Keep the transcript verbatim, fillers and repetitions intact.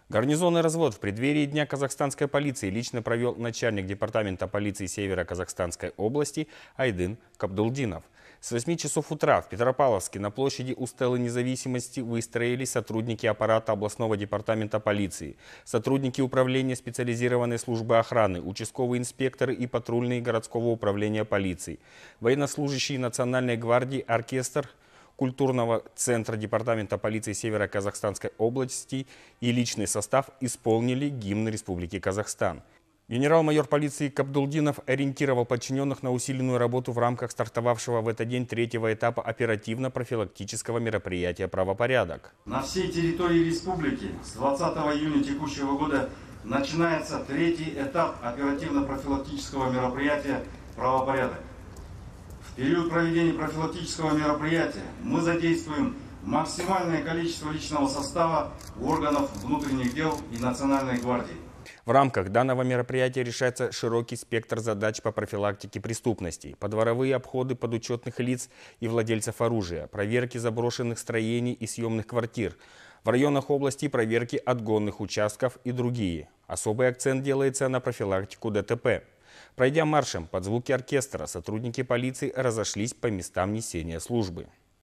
Гарнизонный развод в преддверии Дня казахстанской полиции лично провел начальник департамента полиции Северо-Казахстанской области Айдын Кабдулдинов. С восьми часов утра в Петропавловске на площади у Стелы Независимости выстроились сотрудники аппарата областного департамента полиции, сотрудники управления специализированной службы охраны, участковые инспекторы и патрульные городского управления полиции, военнослужащие Национальной гвардии, оркестр культурного центра департамента полиции Северо-Казахстанской области и личный состав исполнили гимн Республики Казахстан. Генерал-майор полиции Кабдулдинов ориентировал подчиненных на усиленную работу в рамках стартовавшего в этот день третьего этапа оперативно-профилактического мероприятия «Правопорядок». На всей территории республики с двадцатого июня текущего года начинается третий этап оперативно-профилактического мероприятия «Правопорядок». В период проведения профилактического мероприятия мы задействуем максимальное количество личного состава органов внутренних дел и Национальной гвардии. В рамках данного мероприятия решается широкий спектр задач по профилактике преступностей, подворовые обходы подучетных лиц и владельцев оружия, проверки заброшенных строений и съемных квартир, в районах области проверки отгонных участков и другие. Особый акцент делается на профилактику ДТП. Пройдя маршем под звуки оркестра, сотрудники полиции разошлись по местам несения службы.